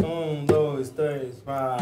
2, 3, vai.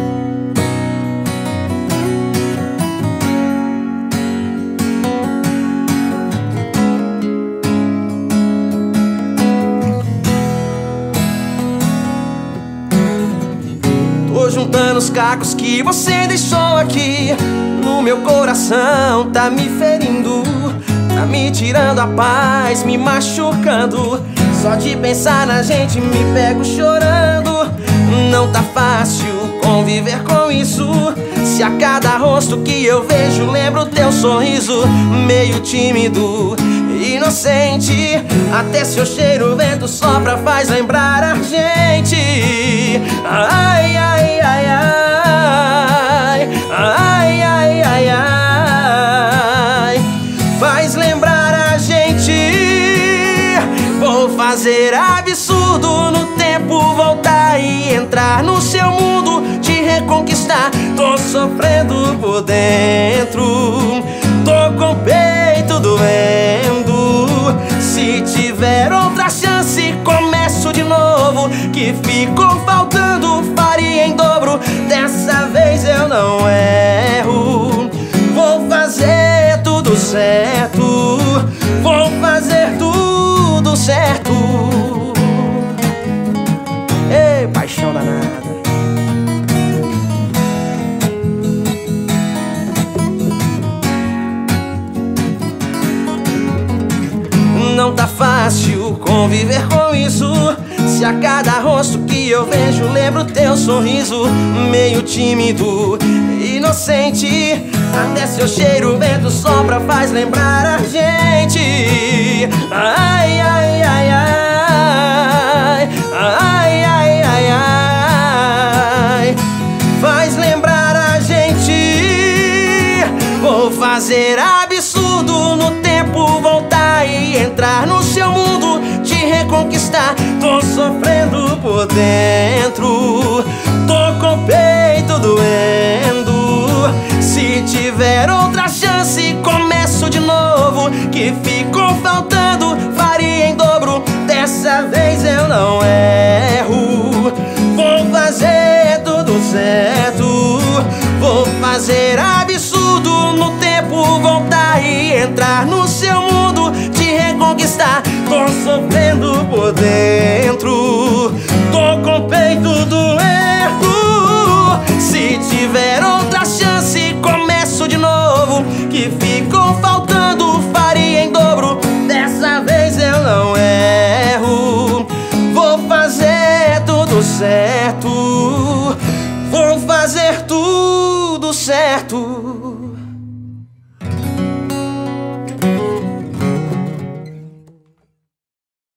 Tô juntando os cacos que você deixou aqui no meu coração, tá me ferindo, tá me tirando a paz, me machucando. Só de pensar na gente me pego chorando. Não tá fácil conviver com isso. Se a cada rosto que eu vejo lembro teu sorriso, meio tímido, inocente. Até seu cheiro o vento sopra, faz lembrar a gente. Ai, ai, ai, ai, ai, ai, ai, ai, faz lembrar a gente. Vou fazer absurdo no tempo, voltar e entrar no seu mundo, te reconquistar. Tô sofrendo por dentro, tô com o peito doendo. Se tiver outra chance, começo de novo. Que ficou faltando, faria em dobro. Dessa vez eu não erro. Vou fazer tudo certo, vou fazer tudo certo. Ei, paixão danada. Não tá fácil conviver com isso. Se a cada rosto que eu vejo lembro teu sorriso, meio tímido, inocente. Até seu cheiro o vento sopra, faz lembrar a gente. Ai, ai, ai, ai, ai, ai, ai, ai, faz lembrar a gente. Vou fazer absurdo no tempo, voltar e entrar no seu mundo, te reconquistar. Tô sofrendo por dentro, tô com o peito doendo. Se tiver outra chance, começo de novo. Que ficou faltando, faria em dobro. Dessa vez eu não erro. Vou fazer tudo certo, vou fazer absurdo no tempo, voltar e entrar no seu mundo, te reconquistar. Tô sofrendo por dentro, tô com o peito doendo. Se tiver outra chance, começo de novo. Que ficou faltando, faria em dobro. Dessa vez eu não erro. Vou fazer tudo certo, vou fazer tudo certo.